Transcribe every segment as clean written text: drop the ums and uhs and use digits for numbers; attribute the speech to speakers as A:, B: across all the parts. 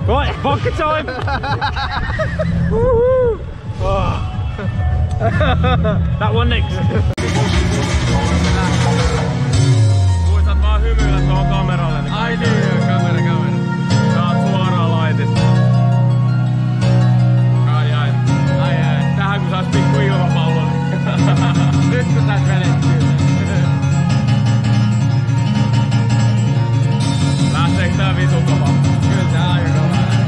A: Right, vodka time! Woohoo! Oh. That one next. Muistat vaan hymyillä tuohon kameralle.
B: Ai niin, kamera.
A: Saat suoraan laitista. Ai. Tähän kun sais pikku ilmapallon.
B: Nyt kun täs vedettyy.
A: Lähteekö tää vitu kova?
B: Kyllä tää aika kova.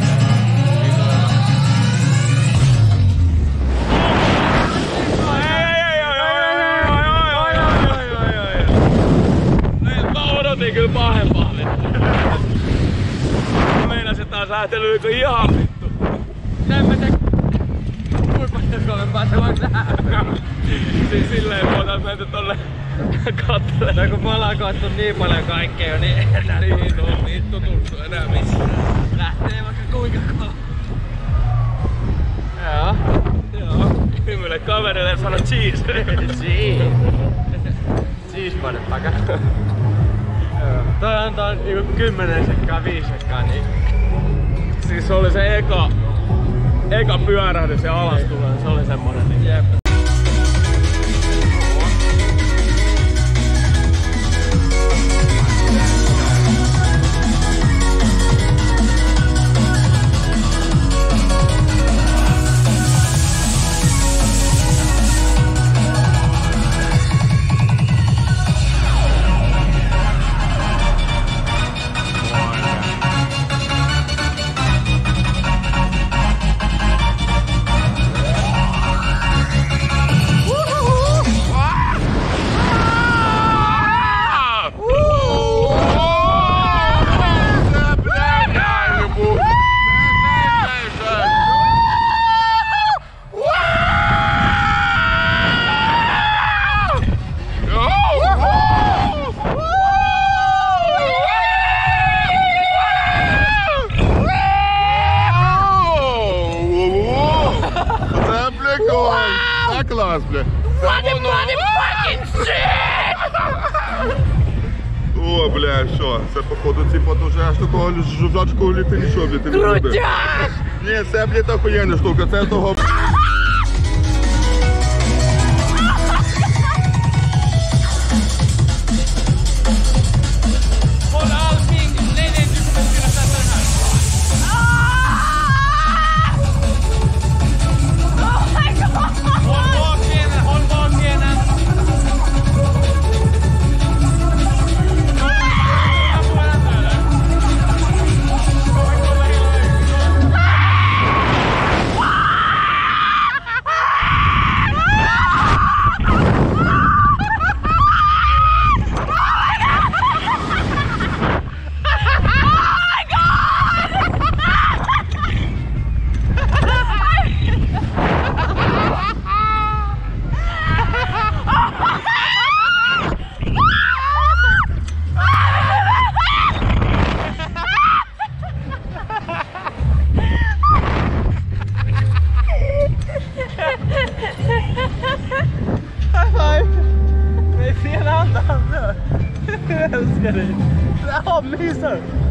A: Kyllä pahempaa vettä. Meinasin taas lähtely ihan vittu.
B: En mä tiedä kuinka paljon kovempaa se voisi lähteä.
A: Siis silleen voitais mennä tonne kattelemaan.
B: Kun me ollaan kattu niin paljon kaikkea jo, niin enää
A: niin on vittu tuttu enää missään.
B: lähtee vaikka kuinka kovaa.
A: Joo. Hymyille kaverille sano cheese.
B: Cheese motherfucker. Toi antaa niinku 10 sekkaa, 5 sekkaa, niin...
A: Siis se oli se eka pyörähdys ja alastulo, se oli semmonen niin.
B: Jep.
C: О, бля, що? Це походу ці потужна штука, жужачку літи нічого, блядь, ти не робиш. Ні, це, блядь, охуєнна штука, це того...
A: Älskar dig! Det är hommisen!